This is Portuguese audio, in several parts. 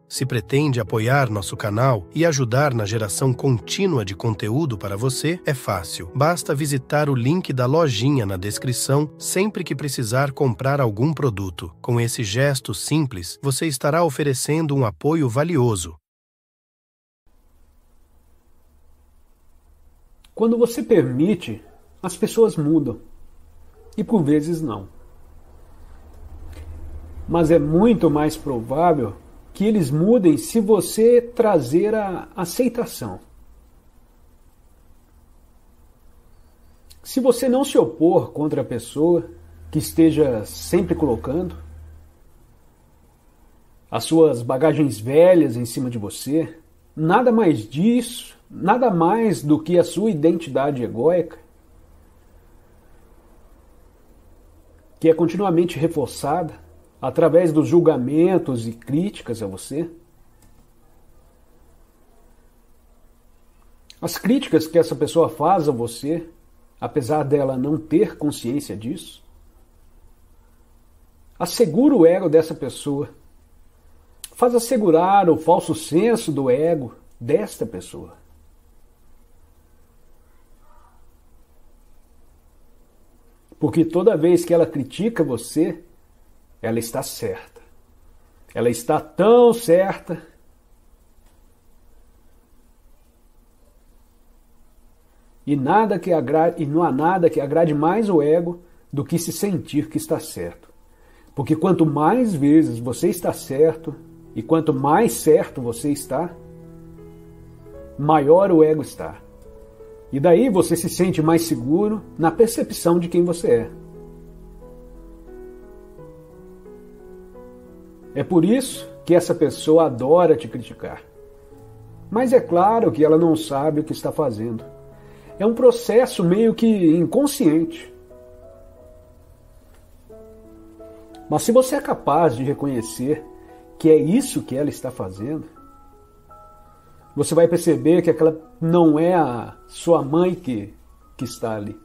Se pretende apoiar nosso canal e ajudar na geração contínua de conteúdo para você, é fácil. Basta visitar o link da lojinha na descrição sempre que precisar comprar algum produto. Com esse gesto simples, você estará oferecendo um apoio valioso. Quando você permite, as pessoas mudam. E por vezes não. Mas é muito mais provável que eles mudem se você trazer a aceitação. Se você não se opor contra a pessoa que esteja sempre colocando as suas bagagens velhas em cima de você, nada mais disso, nada mais do que a sua identidade egóica, que é continuamente reforçada através dos julgamentos e críticas a você. As críticas que essa pessoa faz a você, apesar dela não ter consciência disso, assegura o ego dessa pessoa, faz assegurar o falso senso do ego desta pessoa. Porque toda vez que ela critica você, ela está certa. Ela está tão certa e não há nada que agrade mais o ego do que se sentir que está certo. Porque quanto mais vezes você está certo e quanto mais certo você está, maior o ego está. E daí você se sente mais seguro na percepção de quem você é. É por isso que essa pessoa adora te criticar. Mas é claro que ela não sabe o que está fazendo. É um processo meio que inconsciente. Mas se você é capaz de reconhecer que é isso que ela está fazendo, você vai perceber que aquela não é a sua mãe que está ali.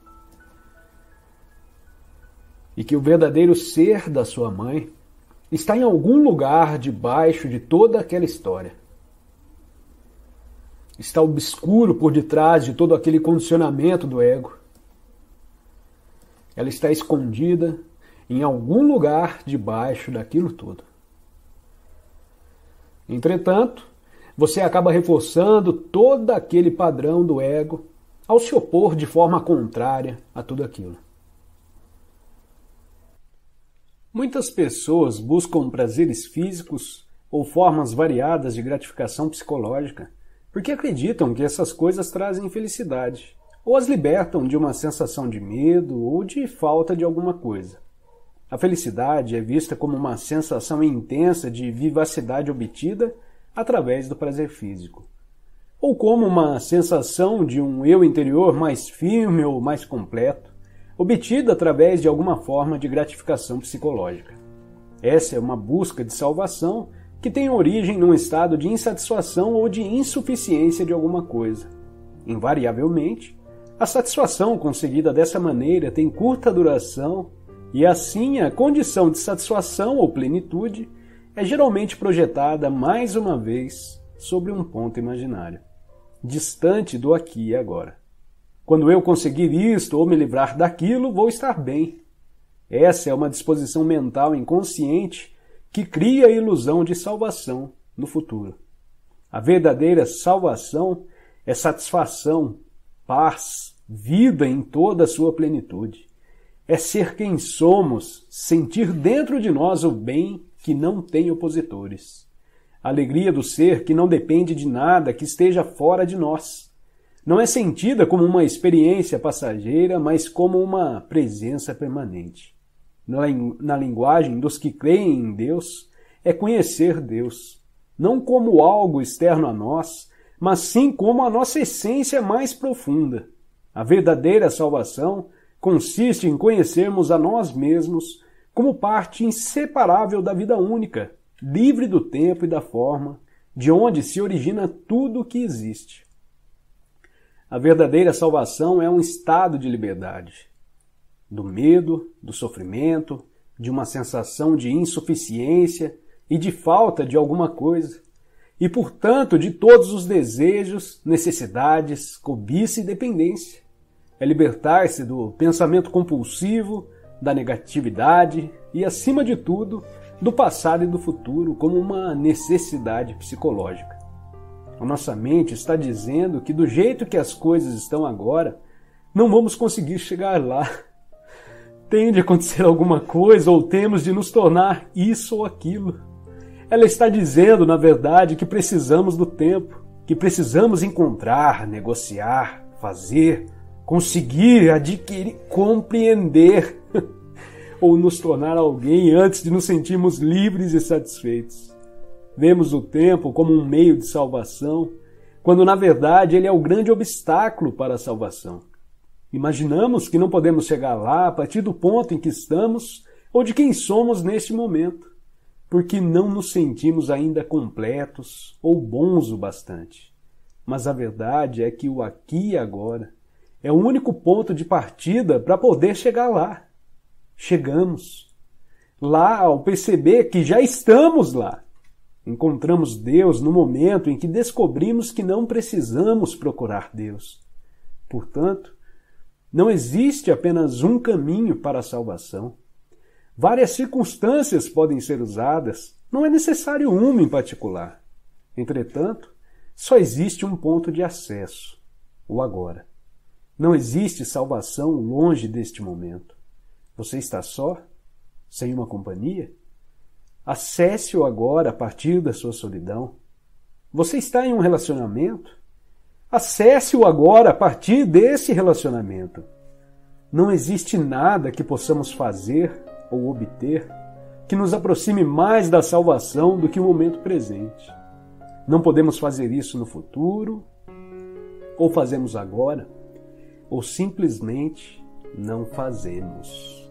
E que o verdadeiro ser da sua mãe está em algum lugar debaixo de toda aquela história. Está obscuro por detrás de todo aquele condicionamento do ego. Ela está escondida em algum lugar debaixo daquilo tudo. Entretanto, você acaba reforçando todo aquele padrão do ego ao se opor de forma contrária a tudo aquilo. Muitas pessoas buscam prazeres físicos ou formas variadas de gratificação psicológica porque acreditam que essas coisas trazem felicidade, ou as libertam de uma sensação de medo ou de falta de alguma coisa. A felicidade é vista como uma sensação intensa de vivacidade obtida através do prazer físico, ou como uma sensação de um eu interior mais firme ou mais completo, obtida através de alguma forma de gratificação psicológica. Essa é uma busca de salvação que tem origem num estado de insatisfação ou de insuficiência de alguma coisa. Invariavelmente, a satisfação conseguida dessa maneira tem curta duração e assim a condição de satisfação ou plenitude é geralmente projetada mais uma vez sobre um ponto imaginário, distante do aqui e agora. Quando eu conseguir isto ou me livrar daquilo, vou estar bem. Essa é uma disposição mental inconsciente que cria a ilusão de salvação no futuro. A verdadeira salvação é satisfação, paz, vida em toda a sua plenitude. É ser quem somos, sentir dentro de nós o bem que não tem opositores. A alegria do ser que não depende de nada que esteja fora de nós. Não é sentida como uma experiência passageira, mas como uma presença permanente. Na linguagem dos que creem em Deus, é conhecer Deus, não como algo externo a nós, mas sim como a nossa essência mais profunda. A verdadeira salvação consiste em conhecermos a nós mesmos como parte inseparável da vida única, livre do tempo e da forma, de onde se origina tudo o que existe. A verdadeira salvação é um estado de liberdade, do medo, do sofrimento, de uma sensação de insuficiência e de falta de alguma coisa, e, portanto, de todos os desejos, necessidades, cobiça e dependência. É libertar-se do pensamento compulsivo, da negatividade e, acima de tudo, do passado e do futuro como uma necessidade psicológica. A nossa mente está dizendo que do jeito que as coisas estão agora, não vamos conseguir chegar lá. Tem de acontecer alguma coisa ou temos de nos tornar isso ou aquilo. Ela está dizendo, na verdade, que precisamos do tempo, que precisamos encontrar, negociar, fazer, conseguir, adquirir, compreender ou nos tornar alguém antes de nos sentirmos livres e satisfeitos. Vemos o tempo como um meio de salvação, quando na verdade ele é o grande obstáculo para a salvação. Imaginamos que não podemos chegar lá a partir do ponto em que estamos ou de quem somos neste momento, porque não nos sentimos ainda completos ou bons o bastante. Mas a verdade é que o aqui e agora é o único ponto de partida para poder chegar lá. Chegamos lá ao perceber que já estamos lá. Encontramos Deus no momento em que descobrimos que não precisamos procurar Deus. Portanto, não existe apenas um caminho para a salvação. Várias circunstâncias podem ser usadas, não é necessário uma em particular. Entretanto, só existe um ponto de acesso, o agora. Não existe salvação longe deste momento. Você está só? Sem uma companhia? Acesse-o agora a partir da sua solidão. Você está em um relacionamento? Acesse-o agora a partir desse relacionamento. Não existe nada que possamos fazer ou obter que nos aproxime mais da salvação do que o momento presente. Não podemos fazer isso no futuro, ou fazemos agora, ou simplesmente não fazemos.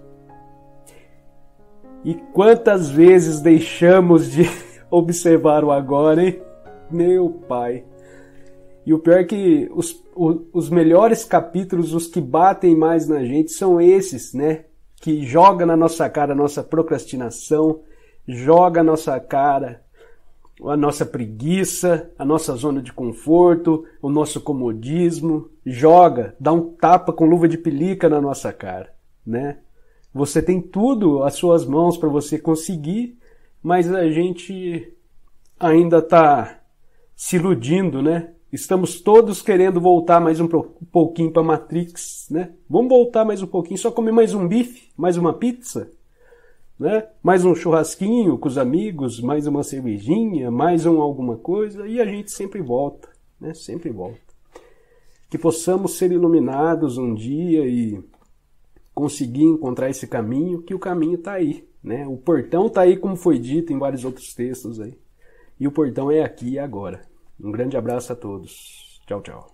E quantas vezes deixamos de observar o agora, hein? Meu Pai! E o pior é que os melhores capítulos, os que batem mais na gente, são esses, né? Que joga na nossa cara a nossa procrastinação, joga na nossa cara a nossa preguiça, a nossa zona de conforto, o nosso comodismo, joga, dá um tapa com luva de pelica na nossa cara, né? Você tem tudo às suas mãos para você conseguir, mas a gente ainda está se iludindo, né? Estamos todos querendo voltar mais um pouquinho para Matrix, né? Vamos voltar mais um pouquinho, só comer mais um bife, mais uma pizza, né? Mais um churrasquinho com os amigos, mais uma cervejinha, mais alguma coisa, e a gente sempre volta, né? Sempre volta. Que possamos ser iluminados um dia e conseguir encontrar esse caminho, que o caminho está aí, né? O portão está aí, como foi dito em vários outros textos aí. E o portão é aqui e agora. Um grande abraço a todos. Tchau, tchau.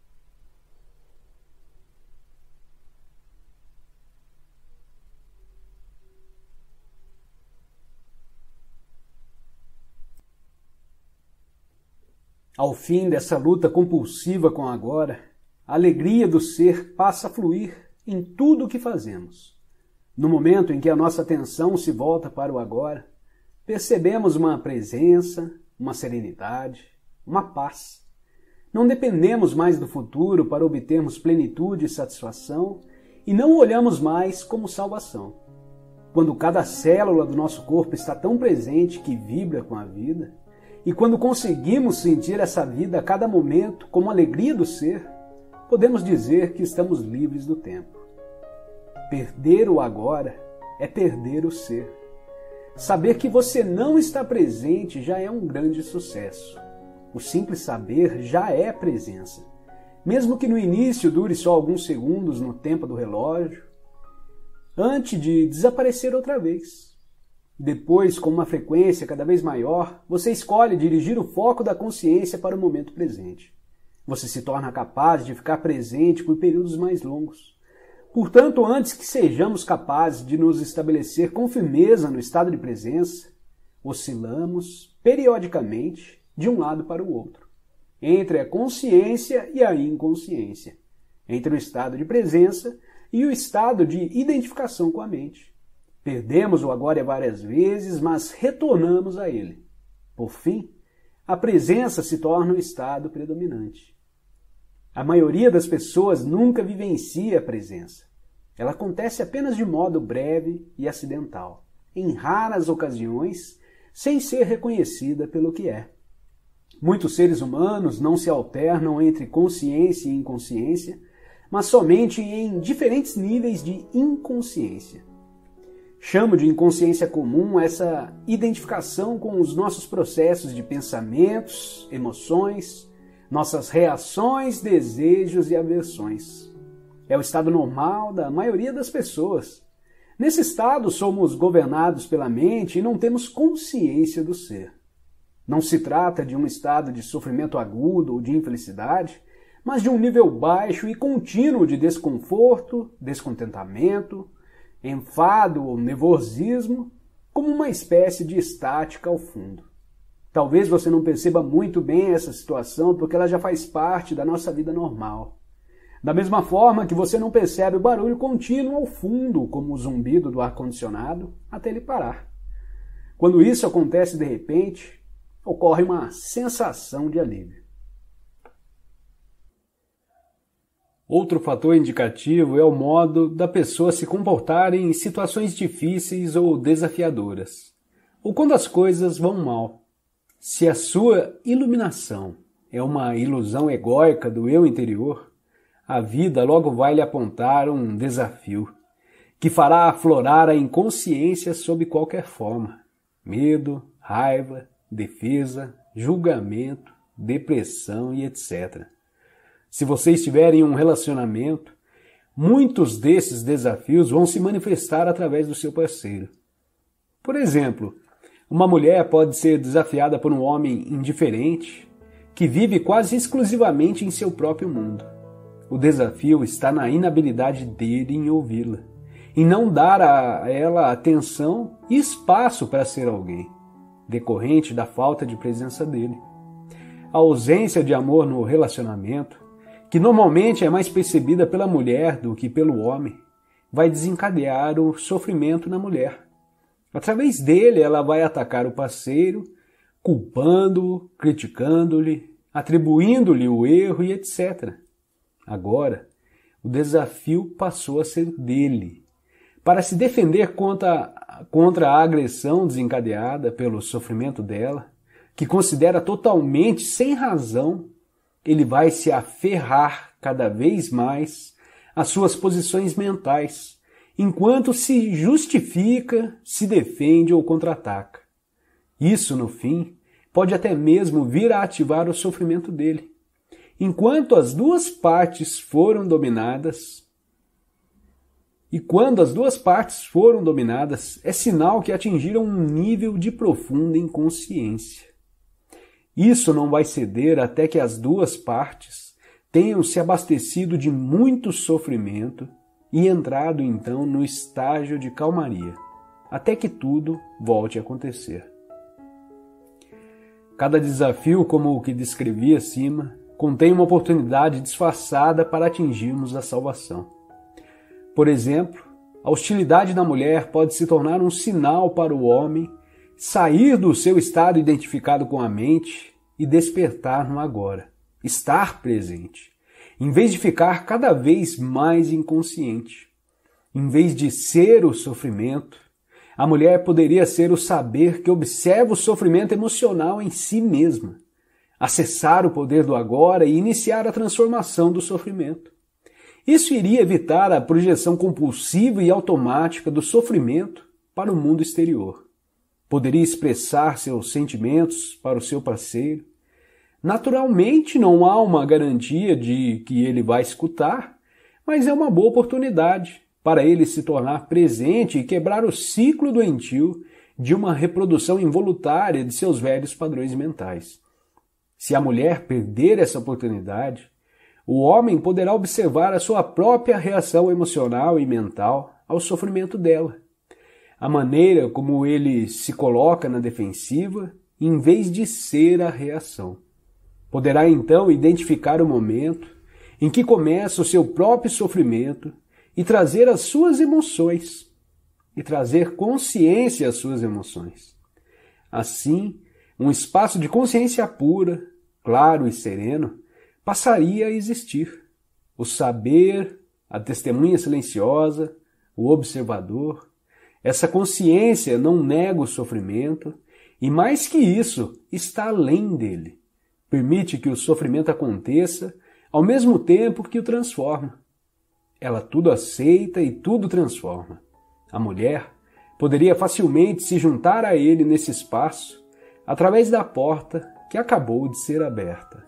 Ao fim dessa luta compulsiva com o agora, a alegria do ser passa a fluir em tudo o que fazemos. No momento em que a nossa atenção se volta para o agora, percebemos uma presença, uma serenidade, uma paz. Não dependemos mais do futuro para obtermos plenitude e satisfação e não o olhamos mais como salvação. Quando cada célula do nosso corpo está tão presente que vibra com a vida, e quando conseguimos sentir essa vida a cada momento como alegria do ser, podemos dizer que estamos livres do tempo. Perder o agora é perder o ser. Saber que você não está presente já é um grande sucesso. O simples saber já é presença. Mesmo que no início dure só alguns segundos no tempo do relógio, antes de desaparecer outra vez. Depois, com uma frequência cada vez maior, você escolhe dirigir o foco da consciência para o momento presente. Você se torna capaz de ficar presente por períodos mais longos. Portanto, antes que sejamos capazes de nos estabelecer com firmeza no estado de presença, oscilamos periodicamente de um lado para o outro, entre a consciência e a inconsciência, entre o estado de presença e o estado de identificação com a mente. Perdemos o agora várias vezes, mas retornamos a ele. Por fim, a presença se torna o estado predominante. A maioria das pessoas nunca vivencia a presença. Ela acontece apenas de modo breve e acidental, em raras ocasiões, sem ser reconhecida pelo que é. Muitos seres humanos não se alternam entre consciência e inconsciência, mas somente em diferentes níveis de inconsciência. Chamo de inconsciência comum essa identificação com os nossos processos de pensamentos, emoções, nossas reações, desejos e aversões. É o estado normal da maioria das pessoas. Nesse estado, somos governados pela mente e não temos consciência do ser. Não se trata de um estado de sofrimento agudo ou de infelicidade, mas de um nível baixo e contínuo de desconforto, descontentamento, enfado ou nervosismo, como uma espécie de estática ao fundo. Talvez você não perceba muito bem essa situação porque ela já faz parte da nossa vida normal. Da mesma forma que você não percebe o barulho contínuo ao fundo, como o zumbido do ar-condicionado, até ele parar. Quando isso acontece de repente, ocorre uma sensação de alívio. Outro fator indicativo é o modo da pessoa se comportar em situações difíceis ou desafiadoras, ou quando as coisas vão mal. Se a sua iluminação é uma ilusão egóica do eu interior, a vida logo vai lhe apontar um desafio, que fará aflorar a inconsciência sob qualquer forma. Medo, raiva, defesa, julgamento, depressão e etc. Se você estiver em um relacionamento, muitos desses desafios vão se manifestar através do seu parceiro. Por exemplo, uma mulher pode ser desafiada por um homem indiferente, que vive quase exclusivamente em seu próprio mundo. O desafio está na inabilidade dele em ouvi-la, em não dar a ela atenção e espaço para ser alguém, decorrente da falta de presença dele. A ausência de amor no relacionamento, que normalmente é mais percebida pela mulher do que pelo homem, vai desencadear o sofrimento na mulher. Através dele, ela vai atacar o parceiro, culpando-o, criticando-lhe, atribuindo-lhe o erro e etc. Agora, o desafio passou a ser dele. Para se defender contra a agressão desencadeada pelo sofrimento dela, que considera totalmente sem razão, ele vai se aferrar cada vez mais às suas posições mentais, enquanto se justifica, se defende ou contra-ataca. Isso, no fim, pode até mesmo vir a ativar o sofrimento dele. Enquanto as duas partes foram dominadas, e quando as duas partes foram dominadas, é sinal que atingiram um nível de profunda inconsciência. Isso não vai ceder até que as duas partes tenham se abastecido de muito sofrimento e entrado então no estágio de calmaria, até que tudo volte a acontecer. Cada desafio, como o que descrevi acima, contém uma oportunidade disfarçada para atingirmos a salvação. Por exemplo, a hostilidade da mulher pode se tornar um sinal para o homem sair do seu estado identificado com a mente e despertar no agora, estar presente, em vez de ficar cada vez mais inconsciente. Em vez de ser o sofrimento, a mulher poderia ser o saber que observa o sofrimento emocional em si mesma, acessar o poder do agora e iniciar a transformação do sofrimento. Isso iria evitar a projeção compulsiva e automática do sofrimento para o mundo exterior. Poderia expressar seus sentimentos para o seu parceiro. Naturalmente, não há uma garantia de que ele vai escutar, mas é uma boa oportunidade para ele se tornar presente e quebrar o ciclo doentio de uma reprodução involuntária de seus velhos padrões mentais. Se a mulher perder essa oportunidade, o homem poderá observar a sua própria reação emocional e mental ao sofrimento dela, a maneira como ele se coloca na defensiva em vez de ser a reação. Poderá então identificar o momento em que começa o seu próprio sofrimento e trazer as suas emoções, e trazer consciência às suas emoções. Assim, um espaço de consciência pura, claro e sereno, passaria a existir. O saber, a testemunha silenciosa, o observador. Essa consciência não nega o sofrimento e, mais que isso, está além dele. Permite que o sofrimento aconteça ao mesmo tempo que o transforma. Ela tudo aceita e tudo transforma. A mulher poderia facilmente se juntar a ele nesse espaço através da porta que acabou de ser aberta.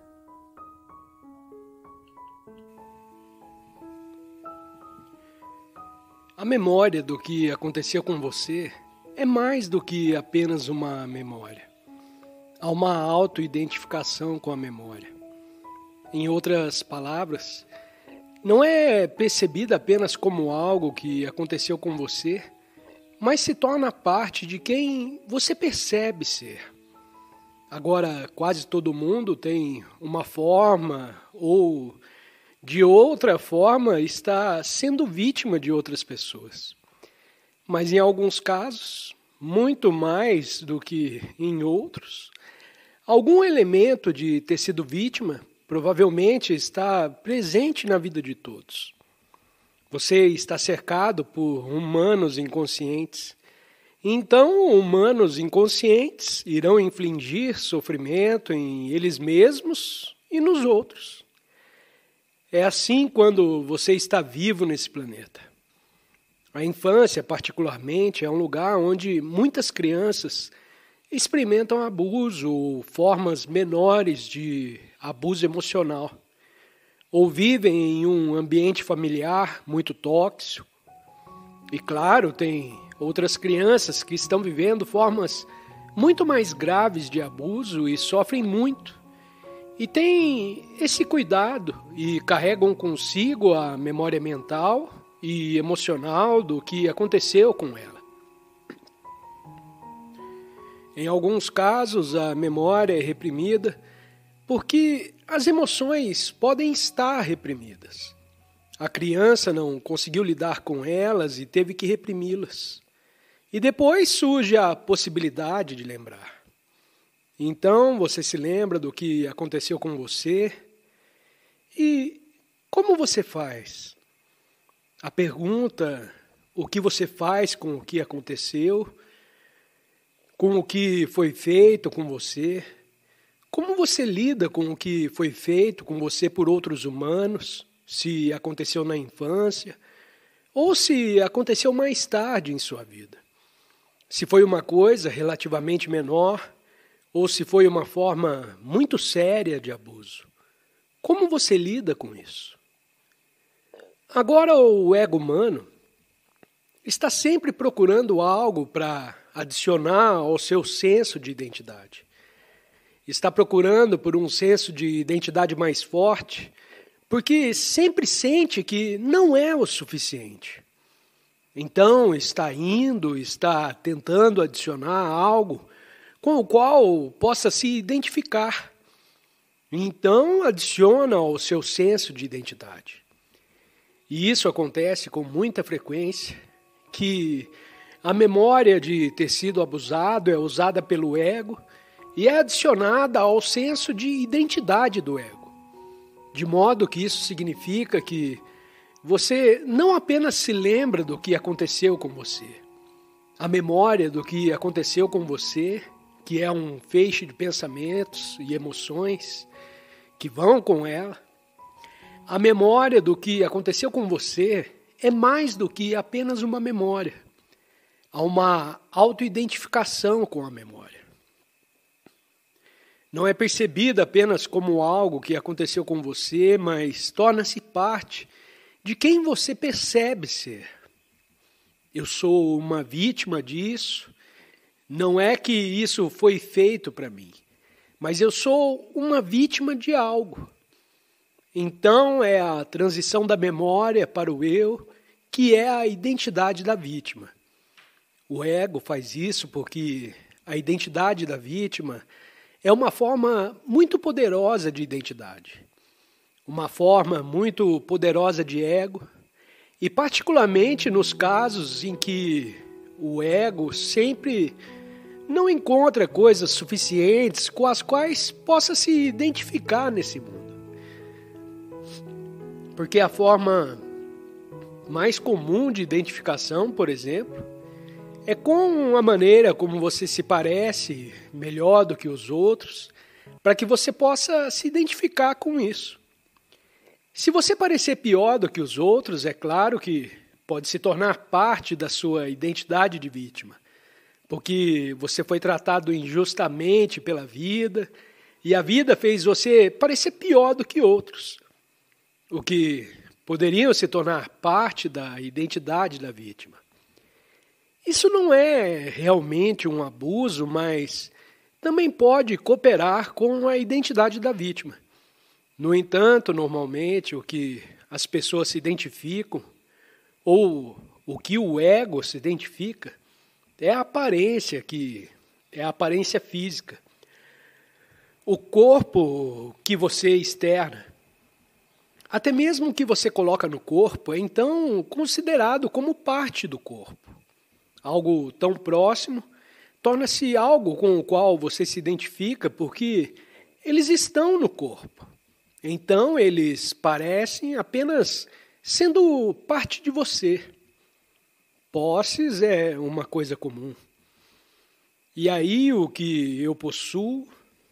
A memória do que aconteceu com você é mais do que apenas uma memória. Há uma autoidentificação com a memória. Em outras palavras, não é percebida apenas como algo que aconteceu com você, mas se torna parte de quem você percebe ser. Agora, quase todo mundo tem uma forma ou de outra forma está sendo vítima de outras pessoas. Mas em alguns casos, muito mais do que em outros, algum elemento de ter sido vítima provavelmente está presente na vida de todos. Você está cercado por humanos inconscientes. Então, humanos inconscientes irão infligir sofrimento em eles mesmos e nos outros. É assim quando você está vivo nesse planeta. A infância, particularmente, é um lugar onde muitas crianças experimentam abuso ou formas menores de abuso emocional, ou vivem em um ambiente familiar muito tóxico. E claro, tem outras crianças que estão vivendo formas muito mais graves de abuso e sofrem muito. E têm esse cuidado e carregam consigo a memória mental e emocional do que aconteceu com ela. Em alguns casos, a memória é reprimida porque as emoções podem estar reprimidas. A criança não conseguiu lidar com elas e teve que reprimi-las. E depois surge a possibilidade de lembrar. Então você se lembra do que aconteceu com você e como você faz? A pergunta, o que você faz com o que aconteceu, com o que foi feito com você, como você lida com o que foi feito com você por outros humanos, se aconteceu na infância ou se aconteceu mais tarde em sua vida. Se foi uma coisa relativamente menor, ou se foi uma forma muito séria de abuso. Como você lida com isso? Agora, o ego humano está sempre procurando algo para adicionar ao seu senso de identidade. Está procurando por um senso de identidade mais forte, porque sempre sente que não é o suficiente. Então, está tentando adicionar algo com o qual possa se identificar. Então, adiciona ao seu senso de identidade. E isso acontece com muita frequência, que a memória de ter sido abusado é usada pelo ego e é adicionada ao senso de identidade do ego. De modo que isso significa que você não apenas se lembra do que aconteceu com você. A memória do que aconteceu com você, que é um feixe de pensamentos e emoções que vão com ela. A memória do que aconteceu com você é mais do que apenas uma memória. Há uma autoidentificação com a memória. Não é percebida apenas como algo que aconteceu com você, mas torna-se parte de quem você percebe ser. Eu sou uma vítima disso. Não é que isso foi feito para mim, mas eu sou uma vítima de algo. Então é a transição da memória para o eu, que é a identidade da vítima. O ego faz isso porque a identidade da vítima é uma forma muito poderosa de identidade, uma forma muito poderosa de ego, e particularmente nos casos em que o ego sempre não encontra coisas suficientes com as quais possa se identificar nesse mundo. Porque a forma mais comum de identificação, por exemplo, é com a maneira como você se parece melhor do que os outros, para que você possa se identificar com isso. Se você parecer pior do que os outros, é claro que pode se tornar parte da sua identidade de vítima, porque você foi tratado injustamente pela vida e a vida fez você parecer pior do que outros, o que poderiam se tornar parte da identidade da vítima. Isso não é realmente um abuso, mas também pode cooperar com a identidade da vítima. No entanto, normalmente, o que as pessoas se identificam, ou o que o ego se identifica, é a aparência, que é a aparência física. O corpo que você externa, até mesmo o que você coloca no corpo, é então considerado como parte do corpo. Algo tão próximo torna-se algo com o qual você se identifica porque eles estão no corpo. Então eles parecem apenas sendo parte de você. Posses é uma coisa comum. E aí o que eu possuo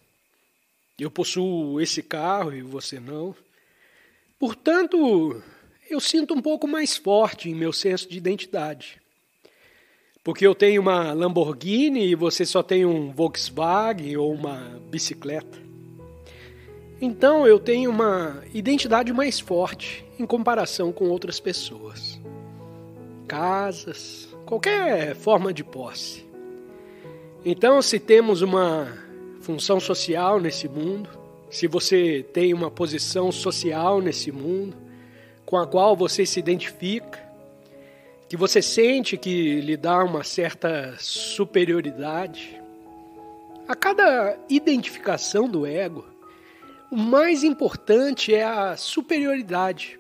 esse carro e você não. Portanto, eu sinto um pouco mais forte em meu senso de identidade. Porque eu tenho uma Lamborghini e você só tem um Volkswagen ou uma bicicleta. Então eu tenho uma identidade mais forte em comparação com outras pessoas. Casas, qualquer forma de posse. Então, se temos uma função social nesse mundo, se você tem uma posição social nesse mundo, com a qual você se identifica, que você sente que lhe dá uma certa superioridade, a cada identificação do ego, o mais importante é a superioridade.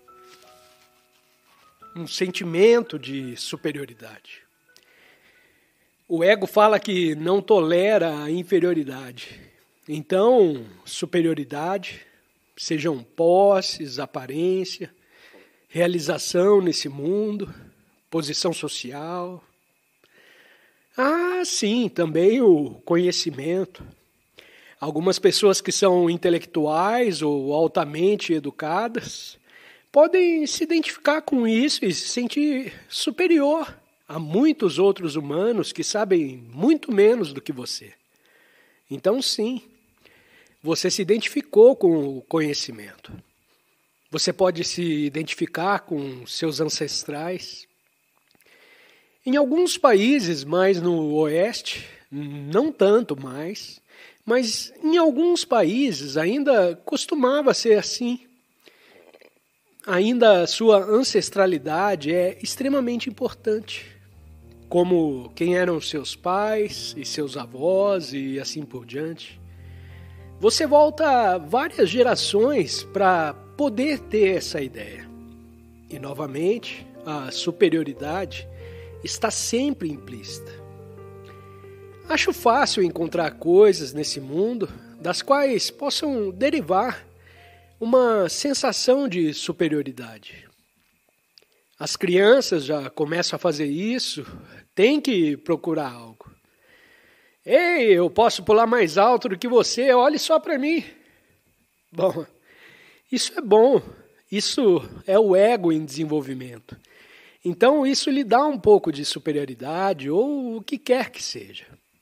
Um sentimento de superioridade. O ego fala que não tolera a inferioridade. Então, superioridade, sejam posses, aparência, realização nesse mundo, posição social. Ah, sim, também o conhecimento. Algumas pessoas que são intelectuais ou altamente educadas podem se identificar com isso e se sentir superior a muitos outros humanos que sabem muito menos do que você. Então, sim, você se identificou com o conhecimento. Você pode se identificar com seus ancestrais. Em alguns países, mais no oeste, não tanto mais, mas em alguns países ainda costumava ser assim. Ainda a sua ancestralidade é extremamente importante, como quem eram seus pais e seus avós e assim por diante. Você volta várias gerações para poder ter essa ideia. E novamente, a superioridade está sempre implícita. Acho fácil encontrar coisas nesse mundo das quais possam derivar uma sensação de superioridade. As crianças já começam a fazer isso, têm que procurar algo. Ei, eu posso pular mais alto do que você, olhe só para mim. Bom, isso é bom, isso é o ego em desenvolvimento. Então isso lhe dá um pouco de superioridade ou o que quer que seja.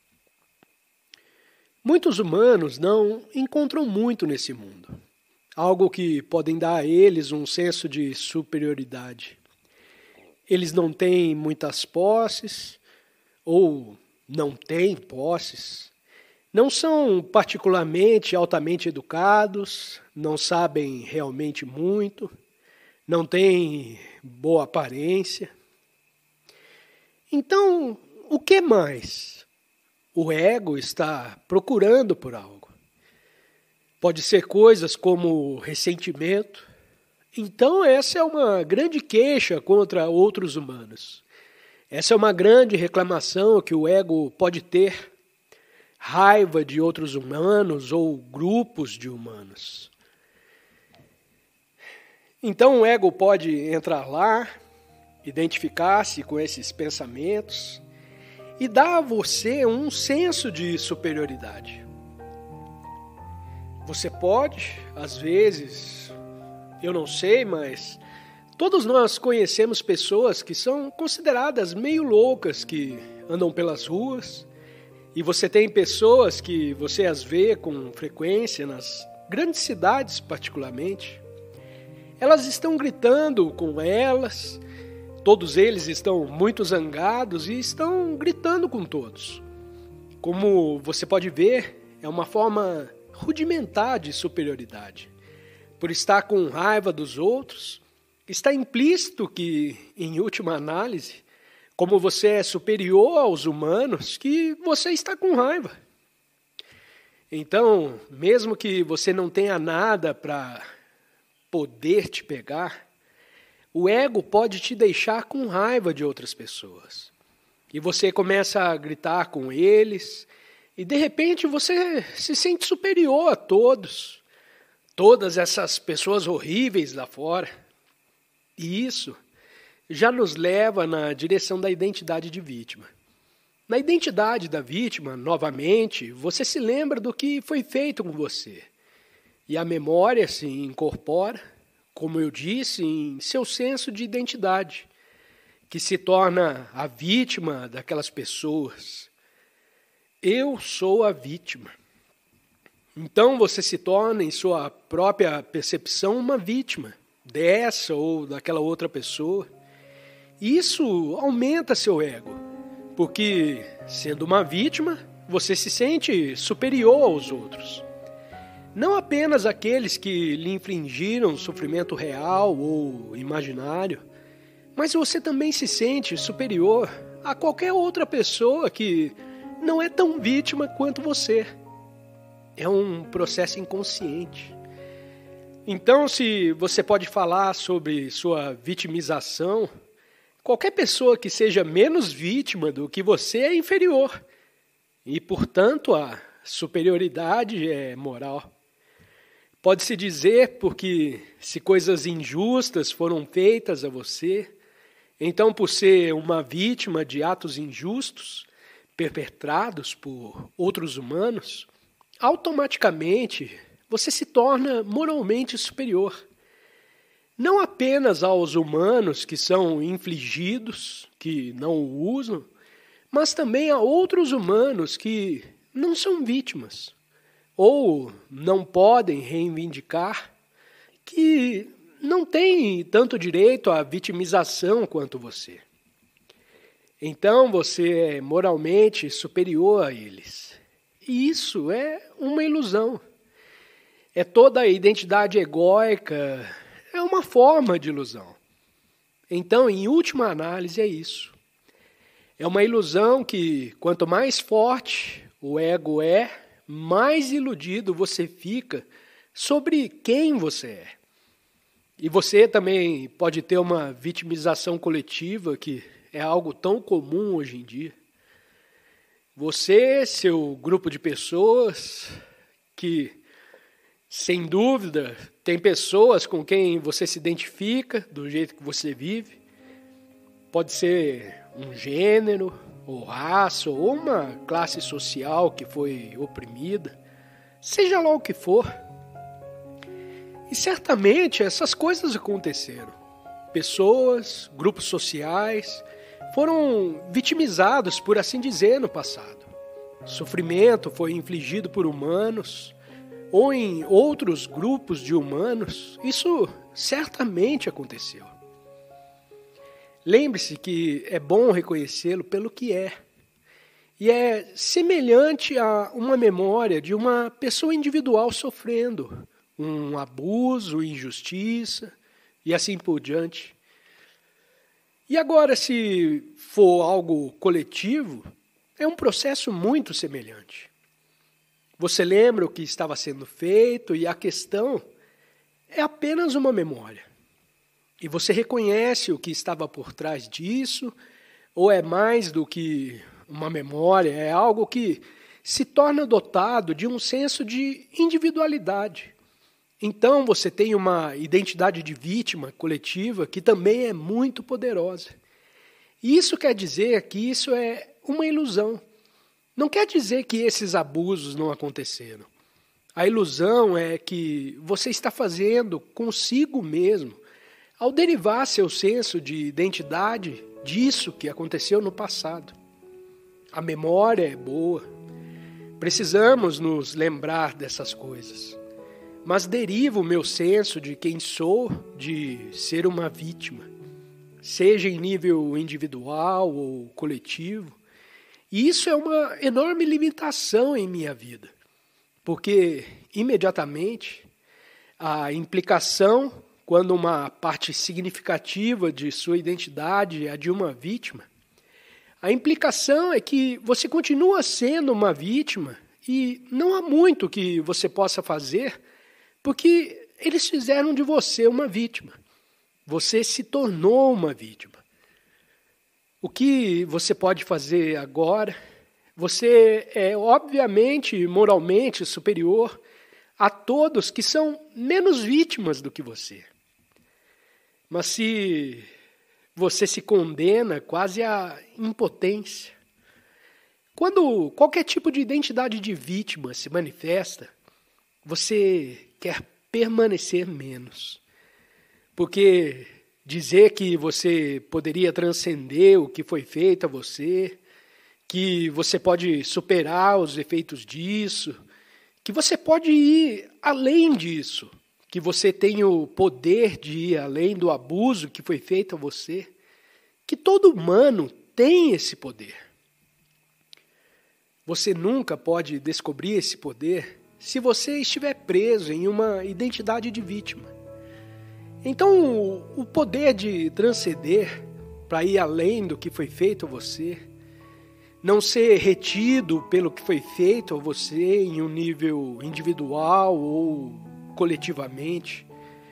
Muitos humanos não encontram muito nesse mundo. Algo que podem dar a eles um senso de superioridade. Eles não têm muitas posses, ou não têm posses. Não são particularmente altamente educados, não sabem realmente muito, não têm boa aparência. Então, o que mais? O ego está procurando por algo. Pode ser coisas como ressentimento. Então essa é uma grande queixa contra outros humanos. Essa é uma grande reclamação que o ego pode ter, raiva de outros humanos ou grupos de humanos. Então o ego pode entrar lá, identificar-se com esses pensamentos e dar a você um senso de superioridade. Você pode, às vezes, eu não sei, mas todos nós conhecemos pessoas que são consideradas meio loucas, que andam pelas ruas, e você tem pessoas que você as vê com frequência, nas grandes cidades particularmente. Elas estão gritando com elas, todos eles estão muito zangados e estão gritando com todos. Como você pode ver, é uma forma rudimentar de superioridade. Por estar com raiva dos outros, está implícito que, em última análise, como você é superior aos humanos, que você está com raiva. Então, mesmo que você não tenha nada para poder te pegar, o ego pode te deixar com raiva de outras pessoas. E você começa a gritar com eles, e de repente você se sente superior a todos, todas essas pessoas horríveis lá fora. E isso já nos leva na direção da identidade de vítima. Na identidade da vítima, novamente, você se lembra do que foi feito com você. E a memória se incorpora, como eu disse, em seu senso de identidade, que se torna a vítima daquelas pessoas. Eu sou a vítima. Então você se torna, em sua própria percepção, uma vítima dessa ou daquela outra pessoa. Isso aumenta seu ego, porque, sendo uma vítima, você se sente superior aos outros. Não apenas aqueles que lhe infligiram sofrimento real ou imaginário, mas você também se sente superior a qualquer outra pessoa que não é tão vítima quanto você. É um processo inconsciente. Então, se você pode falar sobre sua vitimização, qualquer pessoa que seja menos vítima do que você é inferior. E, portanto, a superioridade é moral. Pode-se dizer porque se coisas injustas foram feitas a você, então, por ser uma vítima de atos injustos perpetrados por outros humanos, automaticamente você se torna moralmente superior. Não apenas aos humanos que são infligidos, que não o usam, mas também a outros humanos que não são vítimas, ou não podem reivindicar, que não têm tanto direito à vitimização quanto você. Então você é moralmente superior a eles. E isso é uma ilusão. É toda a identidade egóica, é uma forma de ilusão. Então, em última análise, é isso. É uma ilusão que, quanto mais forte o ego é, mais iludido você fica sobre quem você é. E você também pode ter uma vitimização coletiva, que é algo tão comum hoje em dia. Você, seu grupo de pessoas, que, sem dúvida, tem pessoas com quem você se identifica, do jeito que você vive. Pode ser um gênero, ou raça, ou uma classe social que foi oprimida. Seja lá o que for. E certamente essas coisas aconteceram. Pessoas, grupos sociais foram vitimizados, por assim dizer, no passado. Sofrimento foi infligido por humanos ou em outros grupos de humanos. Isso certamente aconteceu. Lembre-se que é bom reconhecê-lo pelo que é. E é semelhante a uma memória de uma pessoa individual sofrendo um abuso, injustiça e assim por diante. E agora, se for algo coletivo, é um processo muito semelhante. Você lembra o que estava sendo feito e a questão é apenas uma memória. E você reconhece o que estava por trás disso, ou é mais do que uma memória, é algo que se torna dotado de um senso de individualidade. Então você tem uma identidade de vítima coletiva que também é muito poderosa. E isso quer dizer que isso é uma ilusão. Não quer dizer que esses abusos não aconteceram. A ilusão é que você está fazendo consigo mesmo ao derivar seu senso de identidade disso que aconteceu no passado. A memória é boa. Precisamos nos lembrar dessas coisas. Mas deriva o meu senso de quem sou de ser uma vítima, seja em nível individual ou coletivo. E isso é uma enorme limitação em minha vida, porque imediatamente a implicação, quando uma parte significativa de sua identidade é a de uma vítima, a implicação é que você continua sendo uma vítima e não há muito que você possa fazer, porque eles fizeram de você uma vítima. Você se tornou uma vítima. O que você pode fazer agora? Você é obviamente moralmente superior a todos que são menos vítimas do que você. Mas se você se condena quase à impotência, quando qualquer tipo de identidade de vítima se manifesta, você quer permanecer menos. Porque dizer que você poderia transcender o que foi feito a você, que você pode superar os efeitos disso, que você pode ir além disso, que você tem o poder de ir além do abuso que foi feito a você, que todo humano tem esse poder. Você nunca pode descobrir esse poder se você estiver preso em uma identidade de vítima. Então, o poder de transcender para ir além do que foi feito a você, não ser retido pelo que foi feito a você em um nível individual ou coletivamente,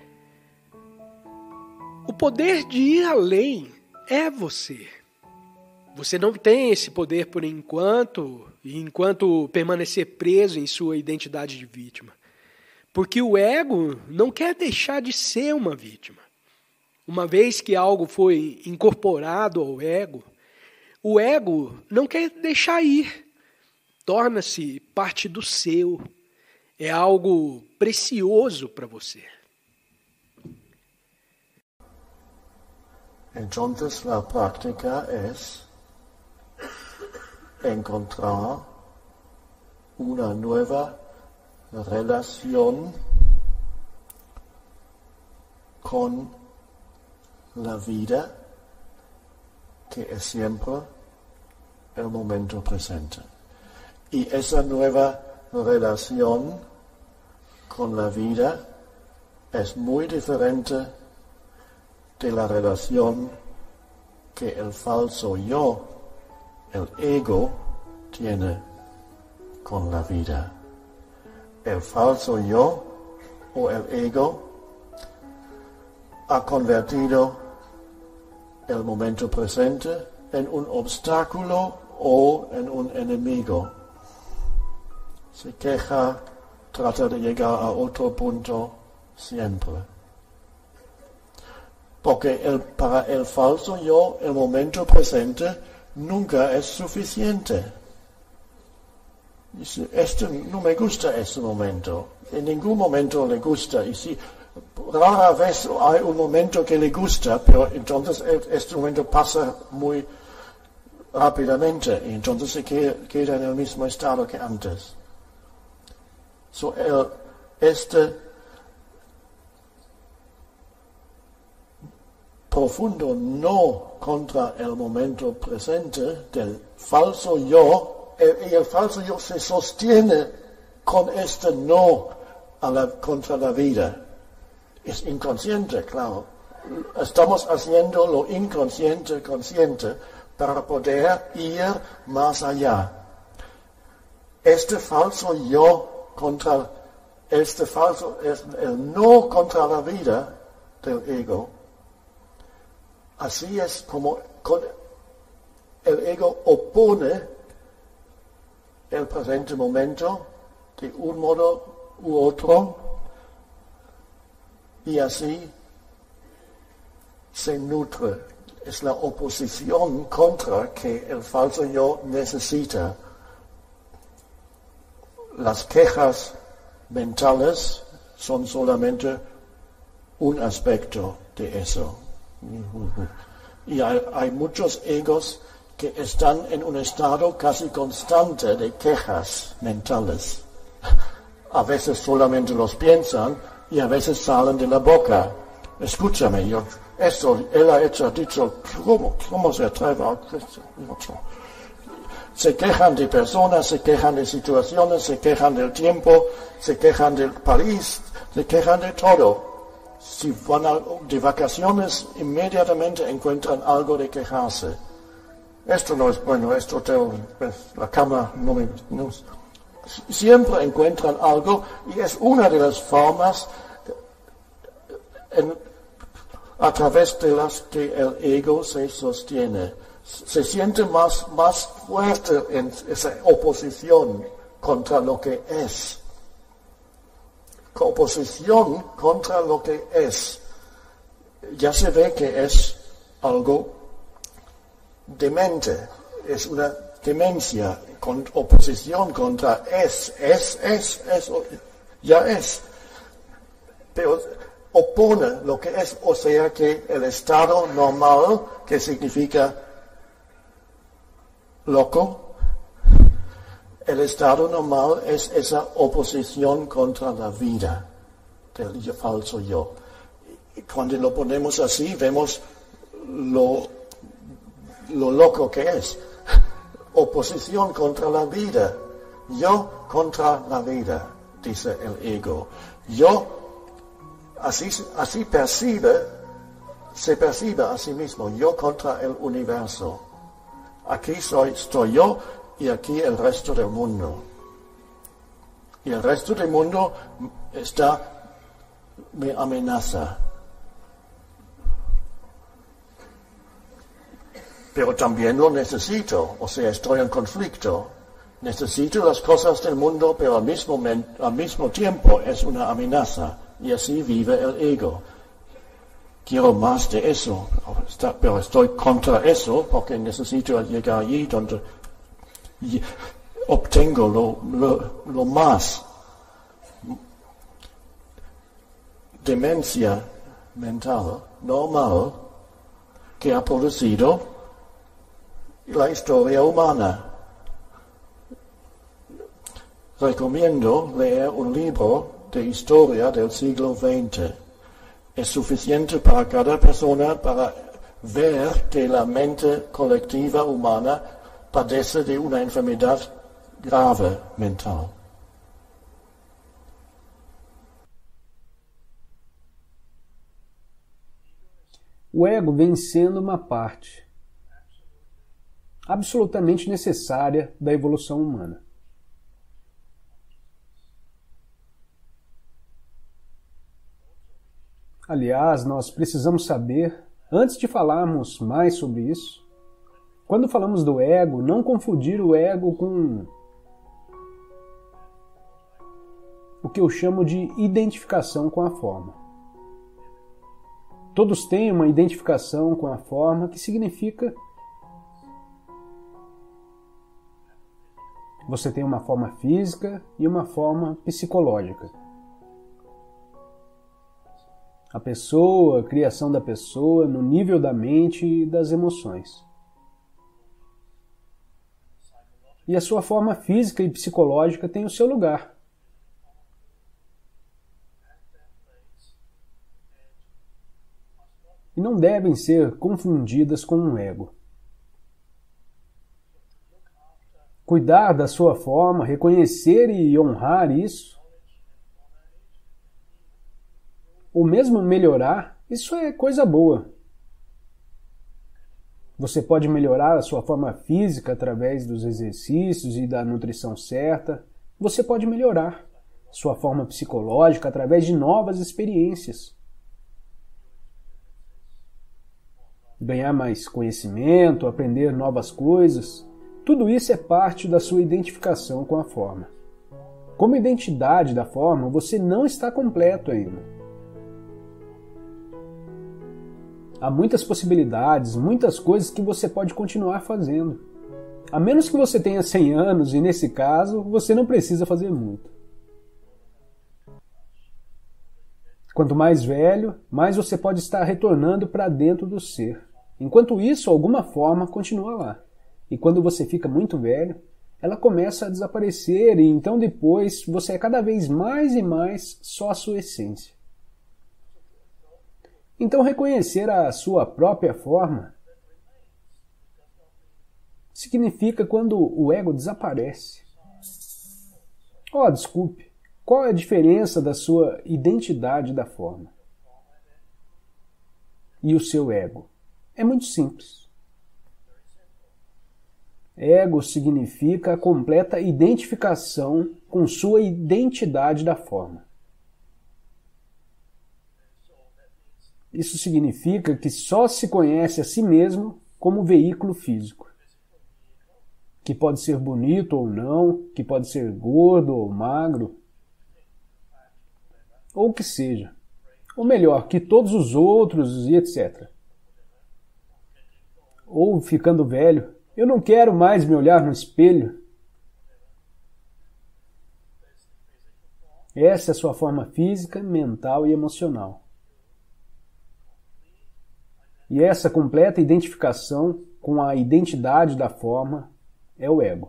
o poder de ir além é você. Você não tem esse poder por enquanto permanecer preso em sua identidade de vítima. Porque o ego não quer deixar de ser uma vítima. Uma vez que algo foi incorporado ao ego, o ego não quer deixar ir. Torna-se parte do seu. É algo precioso para você. Entonces la práctica es encontrar una nueva relación con la vida que es siempre el momento presente. Y esa nueva relación con la vida es muy diferente de la relación que el falso yo, el ego, tiene con la vida. El falso yo o el ego ha convertido el momento presente en un obstáculo o en un enemigo. Se queja, trata de llegar a otro punto siempre. Porque para el falso yo, el momento presente nunca es suficiente. Dice, no me gusta este momento. En ningún momento le gusta. Y si rara vez hay un momento que le gusta, pero entonces este momento pasa muy rápidamente y entonces se queda en el mismo estado que antes. Este profundo no contra el momento presente del falso yo, y el falso yo se sostiene con este no contra la vida. Es inconsciente, claro. Estamos haciendo lo inconsciente consciente para poder ir más allá. Este falso yo contra el no contra la vida del ego. Así es como el ego opone el presente momento de un modo u otro y así se nutre. Es la oposición contra que el falso yo necesita. Las quejas mentales son solamente un aspecto de eso. Y hay muchos egos que están en un estado casi constante de quejas mentales. A veces solamente los piensan y a veces salen de la boca. Escúchame, él ha dicho, ¿cómo se atreve a esto? Se quejan de personas, se quejan de situaciones, se quejan del tiempo, se quejan del país, se quejan de todo. Si van de vacaciones, inmediatamente encuentran algo de quejarse. Esto no es bueno, la cama no, siempre encuentran algo y es una de las formas a través de las que el ego se sostiene. Se siente más fuerte en esa oposición contra lo que es. Oposición contra lo que es. Ya se ve que es algo demente, es una demencia, con oposición contra ya es. Pero opone lo que es, o sea que el estado normal, que significa loco, el estado normal es esa oposición contra la vida del falso yo. Y cuando lo ponemos así, vemos lo loco que es. Oposición contra la vida. Yo contra la vida, dice el ego. Yo, así se percibe a sí mismo. Yo contra el universo. Aquí estoy yo y aquí el resto del mundo. Y el resto del mundo me amenaza. Pero también lo necesito, o sea, estoy en conflicto. Necesito las cosas del mundo, pero al mismo tiempo es una amenaza. Y así vive el ego. Quiero más de eso, pero estoy contra eso porque necesito llegar allí donde obtengo lo más. Demencia mental normal que ha producido la historia humana. Recomiendo leer un libro de historia del siglo XX. Es suficiente para cada persona para ver que la mente colectiva humana padece de una enfermedad grave mental. O ego vem sendo uma parte absolutamente necessária da evolução humana. Aliás, nós precisamos saber, antes de falarmos mais sobre isso, quando falamos do ego, não confundir o ego com o que eu chamo de identificação com a forma. Todos têm uma identificação com a forma que significa você tem uma forma física e uma forma psicológica. A pessoa, a criação da pessoa, no nível da mente e das emoções. E a sua forma física e psicológica tem o seu lugar. E não devem ser confundidas com um ego. Cuidar da sua forma, reconhecer e honrar isso, ou mesmo melhorar, isso é coisa boa. Você pode melhorar a sua forma física através dos exercícios e da nutrição certa. Você pode melhorar sua forma psicológica através de novas experiências. ganhar mais conhecimento, aprender novas coisas, tudo isso é parte da sua identificação com a forma. Como identidade da forma, você não está completo ainda. Há muitas possibilidades, muitas coisas que você pode continuar fazendo. A menos que você tenha 100 anos, e nesse caso, você não precisa fazer muito. Quanto mais velho, mais você pode estar retornando para dentro do ser. Enquanto isso, alguma forma continua lá. E quando você fica muito velho, ela começa a desaparecer e então depois você é cada vez mais e mais só a sua essência. Então reconhecer a sua própria forma significa quando o ego desaparece. Oh, desculpe. Qual é a diferença da sua identidade da forma e o seu ego? É muito simples. Ego significa a completa identificação com sua identidade da forma. Isso significa que só se conhece a si mesmo como veículo físico, que pode ser bonito ou não, que pode ser gordo ou magro, ou o que seja. Ou melhor, que todos os outros e etc. Ou ficando velho, eu não quero mais me olhar no espelho. Essa é a sua forma física, mental e emocional. E essa completa identificação com a identidade da forma é o ego.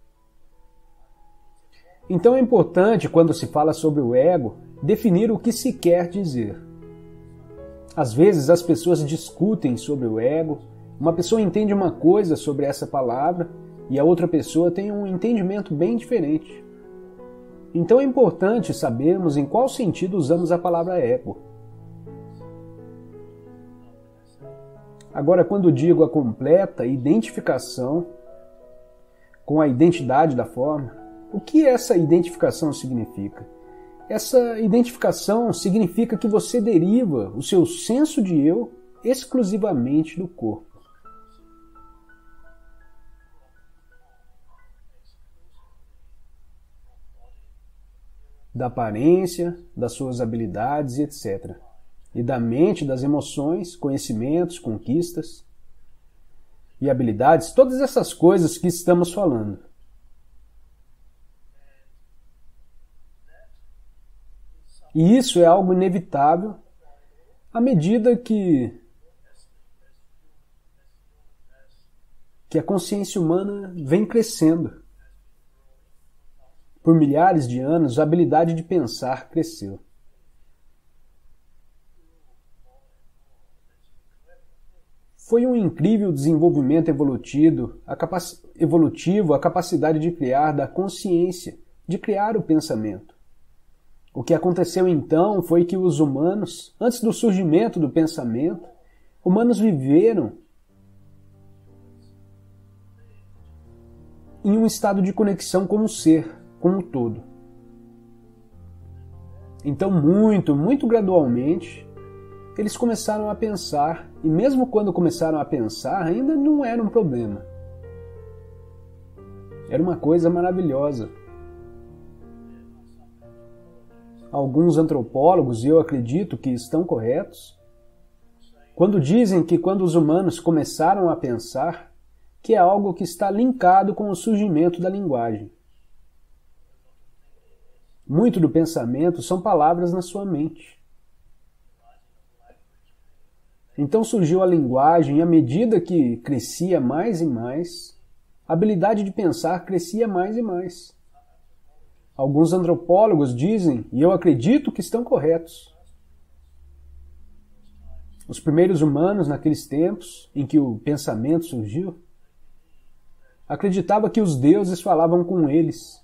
Então é importante, quando se fala sobre o ego, definir o que se quer dizer. Às vezes as pessoas discutem sobre o ego, uma pessoa entende uma coisa sobre essa palavra e a outra pessoa tem um entendimento bem diferente. Então é importante sabermos em qual sentido usamos a palavra ego. Agora, quando digo a completa identificação com a identidade da forma, o que essa identificação significa? Essa identificação significa que você deriva o seu senso de eu exclusivamente do corpo. Da aparência, das suas habilidades e etc. E da mente, das emoções, conhecimentos, conquistas e habilidades, todas essas coisas que estamos falando. E isso é algo inevitável à medida que a consciência humana vem crescendo. Por milhares de anos, a habilidade de pensar cresceu. Foi um incrível desenvolvimento evolutivo, a capacidade de criar da consciência, de criar o pensamento. O que aconteceu então foi que os humanos, antes do surgimento do pensamento, humanos viveram em um estado de conexão com o ser, com o todo. Então, muito gradualmente, eles começaram a pensar, e mesmo quando começaram a pensar, ainda não era um problema. Era uma coisa maravilhosa. Alguns antropólogos, e eu acredito que estão corretos, quando dizem que quando os humanos começaram a pensar, que é algo que está linkado com o surgimento da linguagem. Muito do pensamento são palavras na sua mente. Então surgiu a linguagem e à medida que crescia mais e mais, a habilidade de pensar crescia mais e mais. Alguns antropólogos dizem, e eu acredito que estão corretos, os primeiros humanos naqueles tempos em que o pensamento surgiu, acreditavam que os deuses falavam com eles,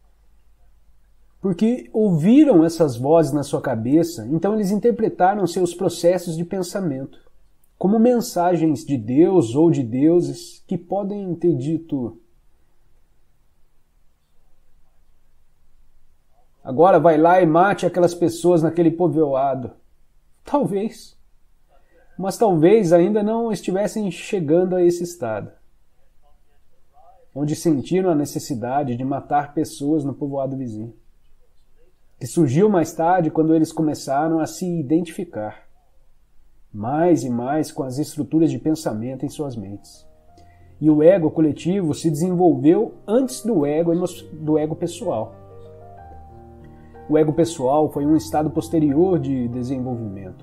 porque ouviram essas vozes na sua cabeça, então eles interpretaram seus processos de pensamento como mensagens de Deus ou de deuses que podem ter dito: agora vai lá e mate aquelas pessoas naquele povoado. Talvez. mas talvez ainda não estivessem chegando a esse estado, onde sentiram a necessidade de matar pessoas no povoado vizinho, que surgiu mais tarde quando eles começaram a se identificar mais e mais com as estruturas de pensamento em suas mentes. E o ego coletivo se desenvolveu antes do ego pessoal. O ego pessoal foi um estado posterior de desenvolvimento.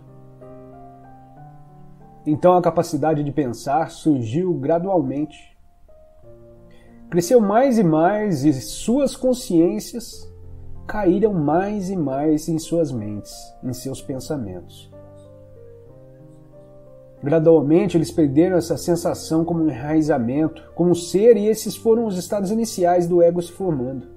Então a capacidade de pensar surgiu gradualmente. Cresceu mais e mais e suas consciências caíram mais e mais em suas mentes, em seus pensamentos. Gradualmente eles perderam essa sensação como um enraizamento, como ser, e esses foram os estados iniciais do ego se formando.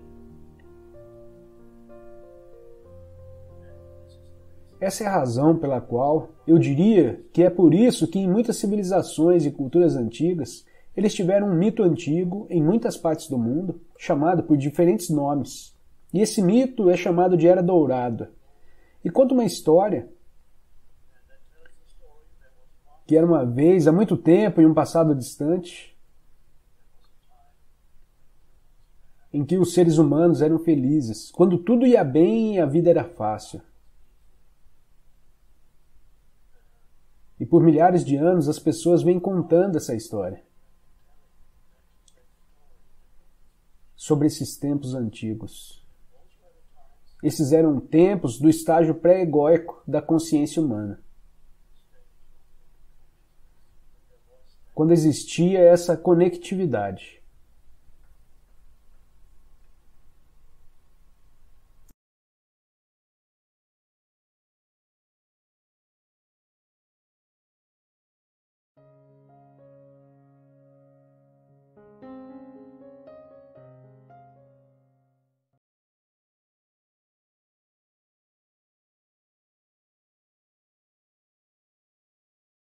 Essa é a razão pela qual eu diria que é por isso que em muitas civilizações e culturas antigas eles tiveram um mito antigo em muitas partes do mundo, chamado por diferentes nomes. E esse mito é chamado de Era Dourada. E conta uma história que era uma vez, há muito tempo, em um passado distante, em que os seres humanos eram felizes, quando tudo ia bem e a vida era fácil. E por milhares de anos as pessoas vêm contando essa história sobre esses tempos antigos. Esses eram tempos do estágio pré-egóico da consciência humana, quando existia essa conectividade.